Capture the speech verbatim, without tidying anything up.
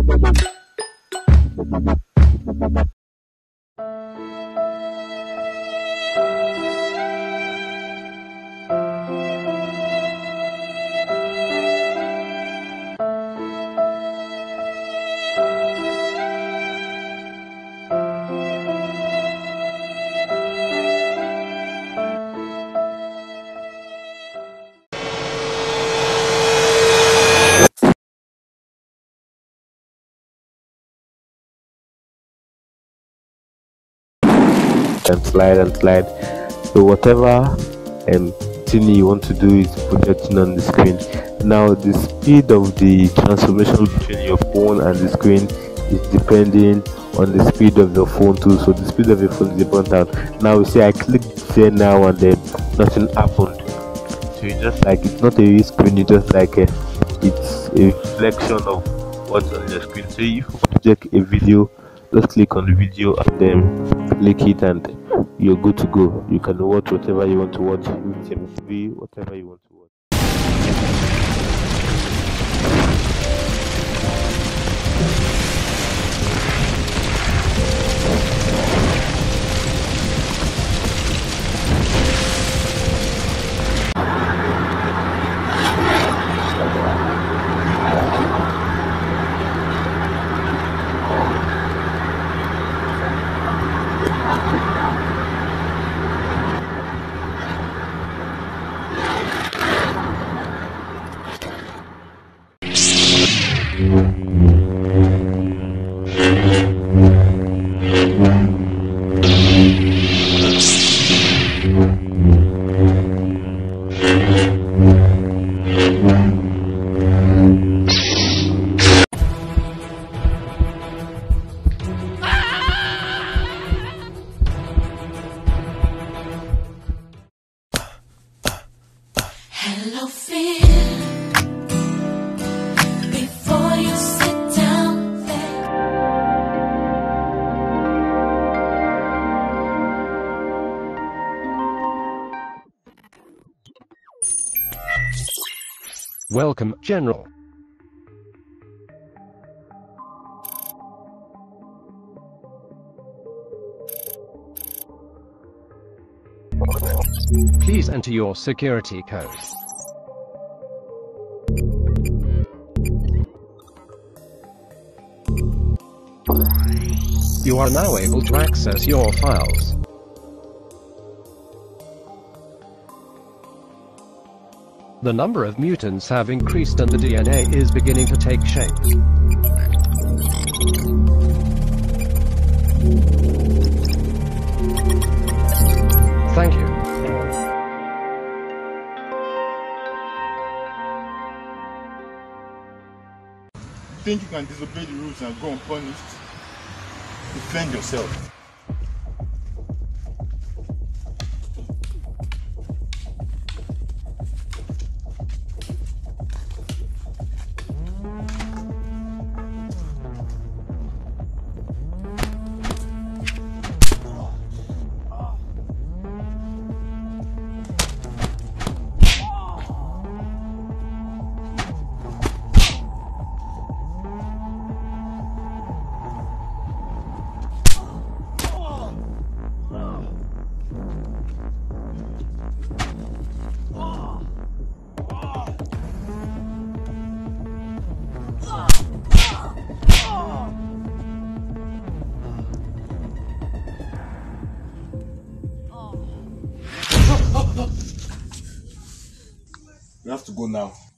And slide and slide. So whatever um thing you want to do is projecting on the screen. Now the speed of the transformation between your phone and the screen is depending on the speed of your phone too. So the speed of your phone is important. Now you see I clicked there now and then nothing happened. So it's just like it's not a real screen, it's just like a it's a reflection of what's on your screen. So if you project a video, just click on the video and then click it and you're good to go. You can watch whatever you want to watch, a movie, whatever you want to watch. Hello, fear. Before you sit down there. Welcome, General. Please enter your security code. You are now able to access your files. The number of mutants have increased and the D N A is beginning to take shape. Thank you. You think you can disobey the rules and go unpunished? Defend yourself. We have to go now.